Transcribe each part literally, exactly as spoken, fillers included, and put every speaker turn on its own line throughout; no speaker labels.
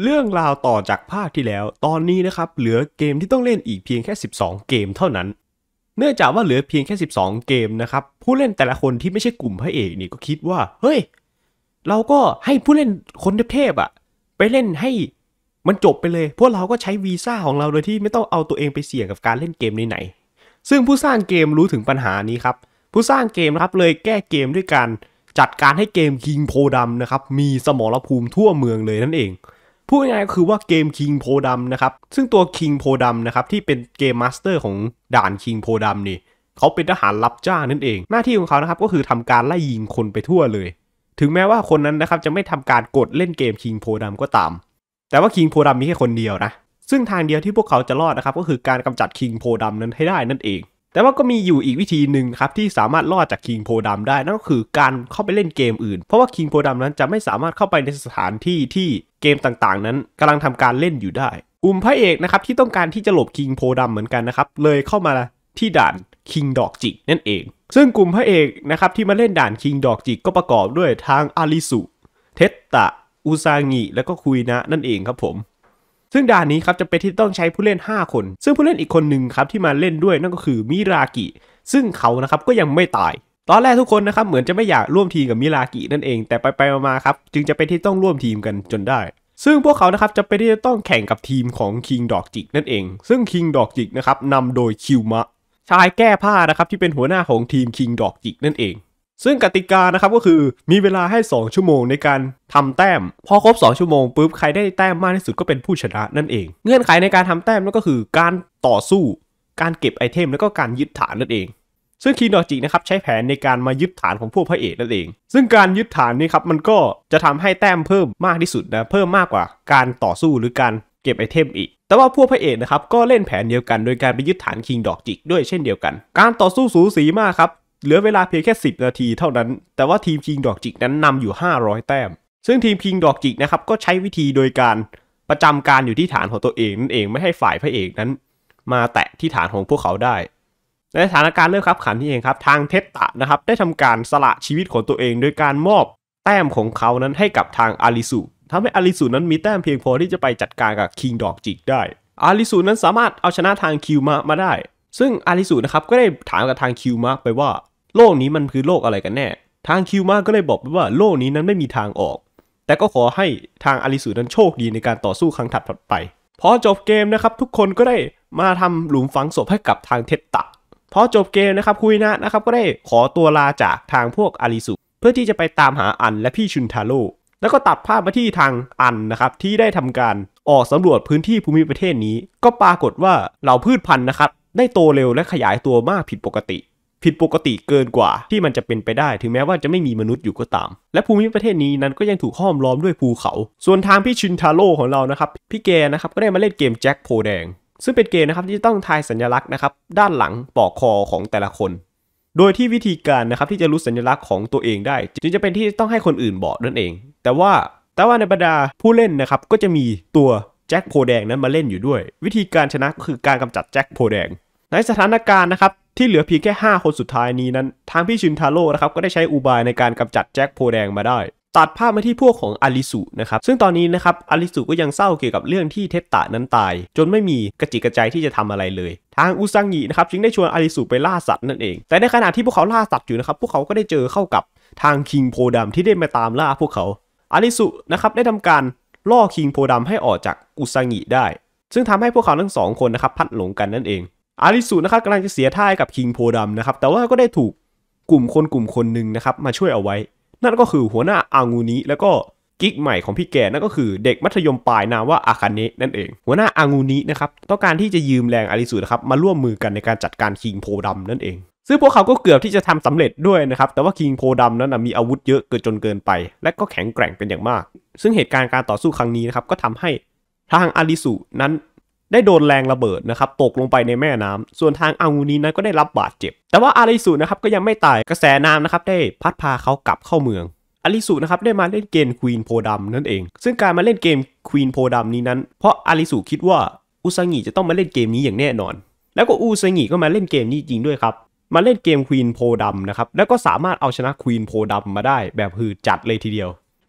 เรื่องราวต่อจากภาคที่แล้วตอนนี้นะครับเหลือเกมที่ต้องเล่นอีกเพียงแค่สิบสองเกมเท่านั้นเนื่องจากว่าเหลือเพียงแค่สิบสองเกมนะครับผู้เล่นแต่ละคนที่ไม่ใช่กลุ่มพระเอกนี่ก็คิดว่าเฮ้ยเราก็ให้ผู้เล่นคนเทพๆอ่ะไปเล่นให้มันจบไปเลยพวกเราก็ใช้วีซ่าของเราโดยที่ไม่ต้องเอาตัวเองไปเสี่ยงกับการเล่นเกมไหนๆซึ่งผู้สร้างเกมรู้ถึงปัญหานี้ครับผู้สร้างเกมนะครับเลยแก้เกมด้วยการจัดการให้เกม King Po ดำนะครับมีสมรภูมิทั่วเมืองเลยนั่นเองพูดง่ายๆก็คือว่าเกม King Po ดำนะครับซึ่งตัว King Po ดำนะครับที่เป็นเกมมาสเตอร์ของด่าน King Po ดำนี่เขาเป็นทหารรับจ้างนั่นเองหน้าที่ของเขานะครับก็คือทำการไล่ยิงคนไปทั่วเลยถึงแม้ว่าคนนั้นนะครับจะไม่ทำการกดเล่นเกม King Po ดำก็ตามแต่ว่า King Po ดำมีแค่คนเดียวนะซึ่งทางเดียวที่พวกเขาจะรอดนะครับก็คือการกำจัด King Po ดำนั้นให้ได้นั่นเองแต่ว่าก็มีอยู่อีกวิธีหนึ่งครับที่สามารถรอดจาก King Po ดำได้นั่นก็คือการเข้าไปเล่นเกมอื่นเพราะว่า King Po ดำนั้นจะไม่สามารถเข้าไปในสถานที่ที่เกมต่างๆนั้นกำลังทำการเล่นอยู่ได้กลุ่มพระเอกนะครับที่ต้องการที่จะหลบ King Po ดำเหมือนกันนะครับเลยเข้ามาที่ด่าน King ดอกจิกนั่นเองซึ่งกลุ่มพระเอกนะครับที่มาเล่นด่าน King ดอกจิกก็ประกอบด้วยทางอาริสุเทตตะอุซางิและก็คุยนะนั่นเองครับผมซึ่งด่านนี้ครับจะเป็นที่ต้องใช้ผู้เล่นห้าคนซึ่งผู้เล่นอีกคนหนึ่งครับที่มาเล่นด้วยนั่นก็คือมิรากิซึ่งเขานะครับก็ยังไม่ตายตอนแรกทุกคนนะครับเหมือนจะไม่อยากร่วมทีมกับมิรากินั่นเองแต่ไปไปมาๆครับจึงจะเป็นที่ต้องร่วมทีมกันจนได้ซึ่งพวกเขานะครับจะเป็นที่ต้องแข่งกับทีมของ King ดอกจิกนั่นเองซึ่ง King ดอกจิกนะครับนำโดยคิวมะชายแก้ผ้านะครับที่เป็นหัวหน้าของทีม King ดอกจิกนั่นเองซึ่งกติกานะครับก็คือมีเวลาให้สองชั่วโมงในการทำแต้มพอครบสองชั่วโมงปุ๊บใครได้แต้มมากที่สุดก็เป็นผู้ชนะนั่นเองเงื่อนไขในการทำแต้มนั่นก็คือการต่อสู้การเก็บไอเทมแล้วก็การยึดฐานนั่นเองซึ่งคิงดอกจินะครับใช้แผนในการมายึดฐานของพวกพระเอกนั่นเองซึ่งการยึดฐานนี้ครับมันก็จะทำให้แต้มเพิ่มมากที่สุดนะเพิ่มมากกว่าการต่อสู้หรือการเก็บไอเทมอีกแต่ว่าพวกพระเอกนะครับก็เล่นแผนเดียวกันโดยการไปยึดฐานคิงดอกจิด้วยเช่นเดียวกันการต่อสู้สูสีมากครับเหลือเวลาเพียงแค่สิบนาทีเท่านั้นแต่ว่าทีมคิงดอกจิกนั้นนำอยู่ห้าร้อยแต้มซึ่งทีมคิงดอกจิกนะครับก็ใช้วิธีโดยการประจำการอยู่ที่ฐานของตัวเองนั่นเองไม่ให้ฝ่ายพระเอกนั้นมาแตะที่ฐานของพวกเขาได้ในสถานการณ์เริ่มคับขันที่เองครับทางเทตตะนะครับได้ทำการสละชีวิตของตัวเองโดยการมอบแต้มของเขานั้นให้กับทางอาริสุทำให้อาริสุนั้นมีแต้มเพียงพอที่จะไปจัดการกับคิงดอกจิกได้อาริสุนั้นสามารถเอาชนะทางคิวมะมาได้ซึ่งอาริสุนะครับก็ได้ถามกับทางคิวมะไปว่าโลกนี้มันคือโลกอะไรกันแน่ทางคิวมะก็เลยบอกไปว่าโลกนี้นั้นไม่มีทางออกแต่ก็ขอให้ทางอาริสุนั้นโชคดีในการต่อสู้ครั้งถัดไปพอจบเกมนะครับทุกคนก็ได้มาทำหลุมฝังศพให้กับทางเทตตะพอจบเกมนะครับคุยนะนะครับก็ได้ขอตัวลาจากทางพวกอาริสุเพื่อที่จะไปตามหาอันและพี่ชุนทาโร่แล้วก็ตัดภาพมาที่ทางอันนะครับที่ได้ทำการออกสำรวจพื้นที่ภูมิประเทศนี้ก็ปรากฏว่าเหล่าพืชพันธุ์นะครับได้โตเร็วและขยายตัวมากผิดปกติผิดปกติเกินกว่าที่มันจะเป็นไปได้ถึงแม้ว่าจะไม่มีมนุษย์อยู่ก็ตามและภูมิประเทศนี้นั้นก็ยังถูกห้อมล้อมด้วยภูเขาส่วนทางพี่ชินทาโร่ของเรานะครับพี่แกนะครับก็ได้มาเล่นเกมแจ็คโพแดงซึ่งเป็นเกมนะครับที่ต้องทายสัญลักษณ์นะครับด้านหลังปอกคอของแต่ละคนโดยที่วิธีการนะครับที่จะรู้สัญลักษณ์ของตัวเองได้จึงจะเป็นที่ต้องให้คนอื่นบอกนั่นเองแต่ว่าแต่ว่าในบรรดาผู้เล่นนะครับก็จะมีตัวแจ็คโพแดงนั้นมาเล่นอยู่ด้วยวิธีการชนะก็คือการกำจัดแจ็คโพแดงในสถานการณ์นะครับที่เหลือเพียงแค่ห้าคนสุดท้ายนี้นั้นทางพี่ชินทาโร่นะครับก็ได้ใช้อุบายในการกำจัดแจ็คโพแดงมาได้ตัดภาพมาที่พวกของอาริสุนะครับซึ่งตอนนี้นะครับอาริสุก็ยังเศร้าเกี่ยวกับเรื่องที่เทตตะนั้นตายจนไม่มีกระจิกกระใจที่จะทำอะไรเลยทางอุซังินะครับจึงได้ชวนอาริสุไปล่าสัตว์นั่นเองแต่ในขณะที่พวกเขาล่าสัตว์อยู่นะครับพวกเขาก็ได้เจอเข้ากับทางคิงโพดำที่ได้มาตามล่าพวกเขาอาริสุนะครับได้ทำการล่อคิงโพดำให้ออกจากอุซังิได้ซึ่งทำให้พวกเขาทั้งสองคนนะครับพัดหลงกันนั่นเองอาริสุนะครับกำลังจะเสียท่ากับคิงโพดำนะครับแต่ว่าก็ได้ถูกกลุ่มคนกลุ่มคนหนึ่งนะครับมาช่วยเอาไว้นั่นก็คือหัวหน้าอางูนิแล้วก็กิ๊กใหม่ของพี่แกนั่นก็คือเด็กมัธยมปลายนามว่าอาคาเนะนั่นเองหัวหน้าอางูนินะครับต้องการที่จะยืมแรงอาริสุนะครับมาร่วมมือกันในการจัดการคิงโพดำนั่นเองซึ่งพวกเขาก็เกือบที่จะทำสำเร็จด้วยนะครับแต่ว่าคิงโพดำนั้นมีอาวุธเยอะเกินจนเกินไปและก็แข็งแกร่งเป็นอย่างมากซึ่งเหตุการณ์การต่อสู้ครั้งนี้นะครับก็ทำให้ทางอาริสุนั้นได้โดนแรงระเบิดนะครับตกลงไปในแม่น้ำส่วนทางอางูนินั้นก็ได้รับบาดเจ็บแต่ว่าอาริสุนะครับก็ยังไม่ตายกระแสน้ำนะครับได้พัดพาเขากลับเข้าเมืองอาริสุนะครับได้มาเล่นเกมควีนโพดำนั่นเองซึ่งการมาเล่นเกมควีนโพดำนี้นั้นเพราะอาริสุคิดว่าอุซังิจะต้องมาเล่นเกมนี้อย่างแน่นอนแล้วก็อุซังิก็มาเล่นเกมนี้จริงด้วยครับมาเล่นเกมควีนโพดำนะครับแล้วก็สามารถเอาชนะควีนโพดำมาได้แบบหืดจัดเลยทีเดียว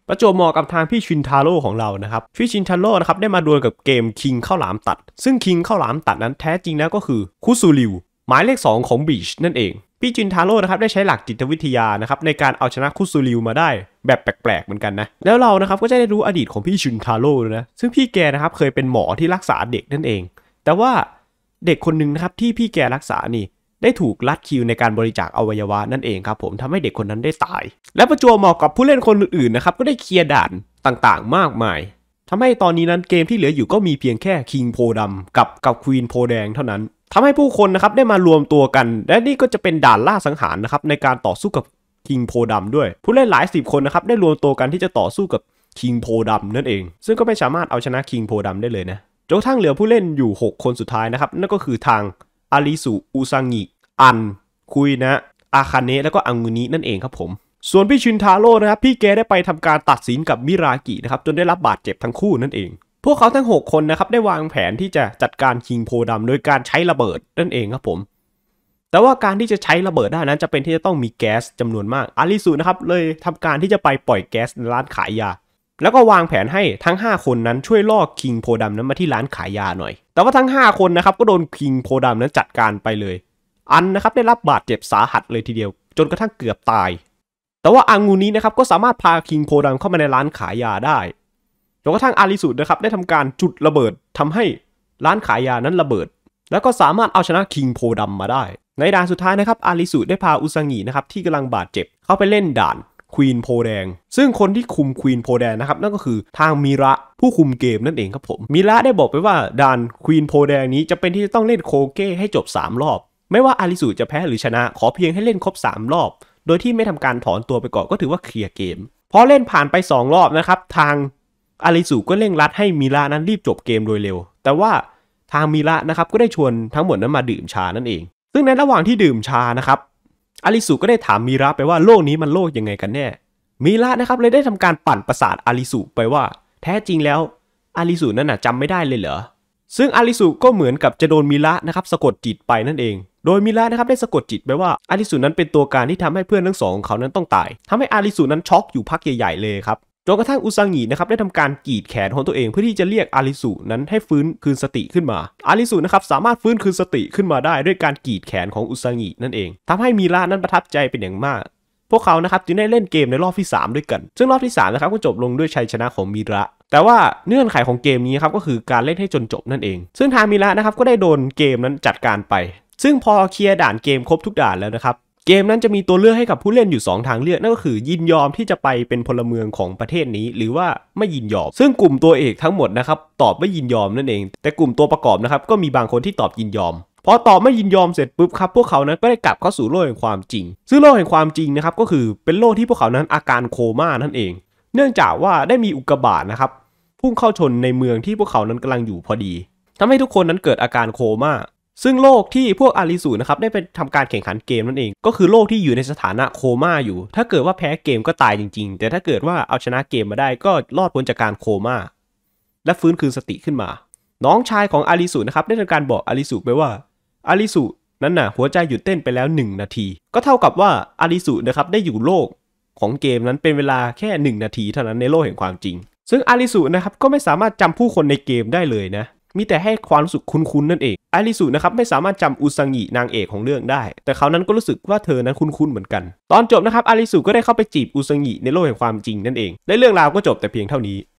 ประจวบเหมาะกับทางพี่ชินทาโร่ของเรานะครับพี่ชินทาโร่นะครับได้มาดวลกับเกมคิงข้าวหลามตัดซึ่งคิงข้าวหลามตัดนั้นแท้จริงแล้วก็คือคุซูริวหมายเลขสองของบีชนั่นเองพี่ชินทาโร่นะครับได้ใช้หลักจิตวิทยานะครับในการเอาชนะคุซูริวมาได้แบบแปลกๆเหมือนกันนะแล้วเรานะครับก็จะได้รู้อดีตของพี่ชินทาโร่นะซึ่งพี่แกนะครับเคยเป็นหมอที่รักษาเด็กนั่นเองแต่ว่าเด็กคนหนึ่งนะครับที่พี่แกรักษานี่ได้ถูกลัดคิวในการบริจาคอวัยวะนั่นเองครับผมทำให้เด็กคนนั้นได้ตายและประจวบเหมาะกับผู้เล่นคนอื่นๆนะครับก็ได้เคลียร์ด่านต่างๆมากมายทำให้ตอนนี้นั้นเกมที่เหลืออยู่ก็มีเพียงแค่คิงโพดำกับกับควีนโพแดงเท่านั้นทำให้ผู้คนนะครับได้มารวมตัวกันและนี่ก็จะเป็นด่านล่าสังหารนะครับในการต่อสู้กับคิงโพดำด้วยผู้เล่นหลายสิบคนนะครับได้รวมตัวกันที่จะต่อสู้กับคิงโพดำนั่นเองซึ่งก็ไม่สามารถเอาชนะคิงโพดำได้เลยนะจนกระทั่งเหลือผู้เล่นอยู่หกคนสุดท้ายนะครับนั่นก็คือทางอาริสุอุซังิอันคุยนะอาคาเนะแล้วก็อังุนินั่นเองครับผมส่วนพี่ชินทาโร่นะครับพี่แกได้ไปทำการตัดสินกับมิรากินะครับจนได้รับบาดเจ็บทั้งคู่นั่นเองพวกเขาทั้งหกคนนะครับได้วางแผนที่จะจัดการคิงโพดำโดยการใช้ระเบิดนั่นเองครับผมแต่ว่าการที่จะใช้ระเบิดได้นั้นจะเป็นที่จะต้องมีแก๊สจำนวนมากอาริสุนะครับเลยทำการที่จะไปปล่อยแก๊สในร้านขายยาแล้วก็วางแผนให้ทั้งห้าคนนั้นช่วยล่อคิงโพดำนั้นมาที่ร้านขายยาหน่อยแต่ว่าทั้งห้าคนนะครับก็โดนคิงโพดำนั้นจัดการไปเลยอันนะครับได้รับบาดเจ็บสาหัสเลยทีเดียวจนกระทั่งเกือบตายแต่ว่าอังุนินะครับก็สามารถพาคิงโพดำเข้ามาในร้านขายยาได้จนกระทั่งอาริสุนะครับได้ทำการจุดระเบิดทำให้ร้านขายยานั้นระเบิดแล้วก็สามารถเอาชนะคิงโพดำมาได้ในด่านสุดท้ายนะครับอาริสุได้พาอุซังินะครับที่กำลังบาดเจ็บเข้าไปเล่นด่านควีนโพแดงซึ่งคนที่คุมควีนโพแดงนะครับนั่นก็คือทางมิระผู้คุมเกมนั่นเองครับผมมิระได้บอกไปว่าด่านควีนโพแดงนี้จะเป็นที่จะต้องเล่นโคเก้ให้จบสามรอบไม่ว่าอาริสุจะแพ้หรือชนะขอเพียงให้เล่นครบสามรอบโดยที่ไม่ทำการถอนตัวไปก่อนก็ถือว่าเคลียร์เกมพอเล่นผ่านไปสองรอบนะครับทางอาริสุก็เร่งรัดให้มิระนั้นรีบจบเกมโดยเร็วแต่ว่าทางมิระนะครับก็ได้ชวนทั้งหมดนั้นมาดื่มชานั่นเองซึ่งในระหว่างที่ดื่มชานะครับอาริสุก็ได้ถามมิระไปว่าโลกนี้มันโลกยังไงกันแน่มิระนะครับเลยได้ทำการปั่นประสาทอาริสุไปว่าแท้จริงแล้วอาริสุนั้นน่ะจำไม่ได้เลยเหรอซึ่งอาริสุก็เหมือนกับจะโดนมิระนะครับสะกดจิตไปนั่นเองโดยมิระนะครับได้สะกดจิตไปว่าอาริสุนั้นเป็นตัวการที่ทำให้เพื่อนทั้งสองของเขานั้นต้องตายทำให้อาริสุนั้นช็อกอยู่พักใหญ่ๆเลยครับจนกระทั่งอุซังินะครับได้ทำการกรีดแขนของตัวเองเพื่อที่จะเรียกอาริสุนั้นให้ฟื้นคืนสติขึ้นมาอาริสุนะครับสามารถฟื้นคืนสติขึ้นมาได้ด้วยการกรีดแขนของอุซังินั่นเองทำให้มิระนั้นประทับใจเป็นอย่างมากพวกเขานะครับจึงได้เล่นเกมในรอบที่สามด้วยกันซึ่งรอบที่สามนะครับก็จบลงด้วยชัยชนะของมิระแต่ว่าเงื่อนไขของเกมนี้ครับก็คือการเล่นให้จนจบนั่นเองซึ่งทางมิระนะครับก็ได้โดนเกมนั้นจัดการไปซึ่งพอเคลียร์ด่านเกมครบทุกด่านแล้วนะครับเกมนั้นจะมีตัวเลือกให้กับผู้เล่นอยู่สองทางเลือกนั่นก็คือยินยอมที่จะไปเป็นพลเมืองของประเทศนี้หรือว่าไม่ยินยอมซึ่งกลุ่มตัวเอกทั้งหมดนะครับตอบไม่ยินยอมนั่นเองแต่กลุ่มตัวประกอบนะครับก็มีบางคนที่ตอบยินยอมพอตอบไม่ยินยอมเสร็จปุ๊บครับพวกเขานั้นก็ได้กลับเข้าสู่โลกแห่งความจริงซึ่งโลกแห่งความจริงนะครับก็คือเป็นโลกที่พวกเขานั้นอาการโคม่านั่นเองเนื่องจากว่าได้มีอุกกาบาตนะครับพุ่งเข้าชนในเมืองที่พวกเขานั้นกำลังอยู่พอดีทำให้ทุกคนนั้นเกิดอาการโคม่าซึ่งโลกที่พวกอาริสุนะครับได้ไปทำการแข่งขันเกมนั่นเองก็คือโลกที่อยู่ในสถานะโคม่าอยู่ถ้าเกิดว่าแพ้เกมก็ตายจริงๆแต่ถ้าเกิดว่าเอาชนะเกมมาได้ก็รอดพ้นจากการโคม่าและฟื้นคืนสติขึ้นมาน้องชายของอาริสุนะครับได้ทำการบอกอาริสุไปว่าอาริสุนั้นน่ะหัวใจหยุดเต้นไปแล้วหนึ่งนาทีก็เท่ากับว่าอาริสุนะครับได้อยู่โลกของเกมนั้นเป็นเวลาแค่หนึ่งนาทีเท่านั้นในโลกแห่งความจริงซึ่งอาริสุนะครับก็ไม่สามารถจำผู้คนในเกมได้เลยนะมีแต่ให้ความรู้สึกคุ้นๆนั่นเองอาริสุนะครับไม่สามารถจำอุซังินางเอกของเรื่องได้แต่เขานั้นก็รู้สึกว่าเธอนั้นคุ้นๆเหมือนกันตอนจบนะครับอาริสุก็ได้เข้าไปจีบอุซังิในโลกแห่งความจริงนั่นเองและเรื่องราวก็จบแต่เพียงเท่านี้